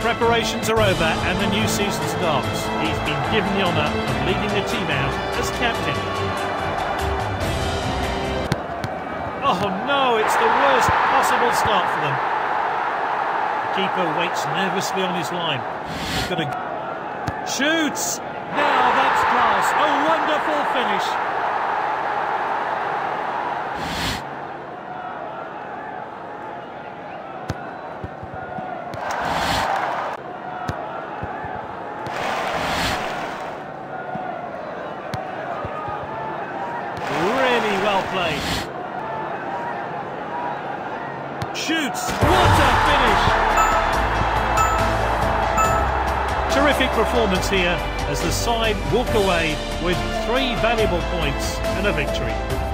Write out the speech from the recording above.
Preparations are over and the new season starts. He's been given the honour of leading the team out as captain. Oh no, it's the worst possible start for them. The keeper waits nervously on his line. He's got a... Shoots! Now that's class. A wonderful finish. Really well played. Shoots! What a finish! Terrific performance here as the side walk away with 3 valuable points and a victory.